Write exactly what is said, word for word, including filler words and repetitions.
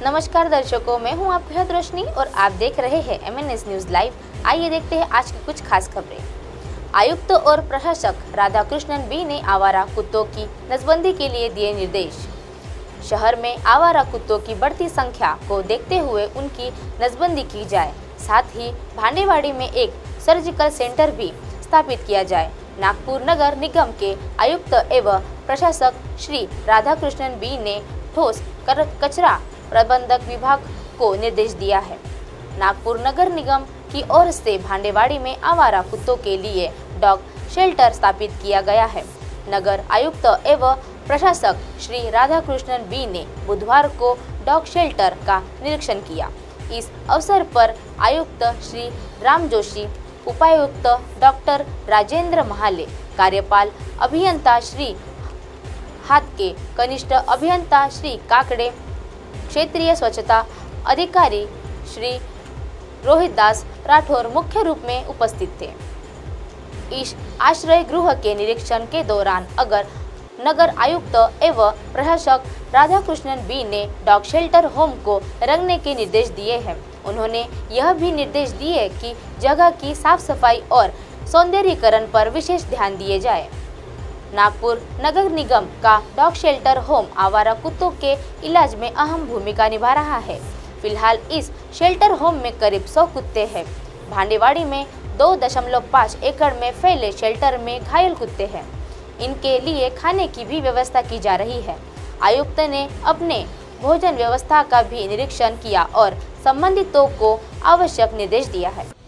नमस्कार दर्शकों, मैं हूं आपकी हद रोशनी और आप देख रहे हैं M N S news live. आइए देखते हैं आज की कुछ खास खबरें। आयुक्त और प्रशासक राधाकृष्णन बी ने आवारा कुत्तों की नसबंदी के लिए दिए निर्देश। शहर में आवारा कुत्तों की बढ़ती संख्या को देखते हुए उनकी नसबंदी की जाए, साथ ही भांडेवाड़ी में एक सर्जिकल सेंटर भी स्थापित किया जाए। नागपुर नगर निगम के आयुक्त एवं प्रशासक श्री राधाकृष्णन बी ने ठोस कचरा प्रबंधक विभाग को निर्देश दिया है। नागपुर नगर निगम की ओर से भांडेवाड़ी में आवारा कुत्तों के लिए डॉग शेल्टर स्थापित किया गया है। नगर आयुक्त एवं प्रशासक श्री राधाकृष्णन बी ने बुधवार को डॉग शेल्टर का निरीक्षण किया। इस अवसर पर आयुक्त श्री राम जोशी, उपायुक्त डॉक्टर राजेंद्र महाले, कार्यपाल अभियंता श्री हातके, कनिष्ठ अभियंता श्री काकड़े, क्षेत्रीय स्वच्छता अधिकारी श्री रोहित दास राठौर मुख्य रूप में उपस्थित थे। इस आश्रय गृह के निरीक्षण के दौरान अगर नगर आयुक्त एवं प्रशासक राधाकृष्णन बी ने डॉग शेल्टर होम को रखने के निर्देश दिए हैं। उन्होंने यह भी निर्देश दिए कि जगह की साफ सफाई और सौंदर्यीकरण पर विशेष ध्यान दिए जाए। नागपुर नगर निगम का डॉग शेल्टर होम आवारा कुत्तों के इलाज में अहम भूमिका निभा रहा है। फिलहाल इस शेल्टर होम में करीब सौ कुत्ते हैं। भांडेवाड़ी में दो दशमलव पाँच एकड़ में फैले शेल्टर में घायल कुत्ते हैं। इनके लिए खाने की भी व्यवस्था की जा रही है। आयुक्त ने अपने भोजन व्यवस्था का भी निरीक्षण किया और संबंधितों को आवश्यक निर्देश दिया है।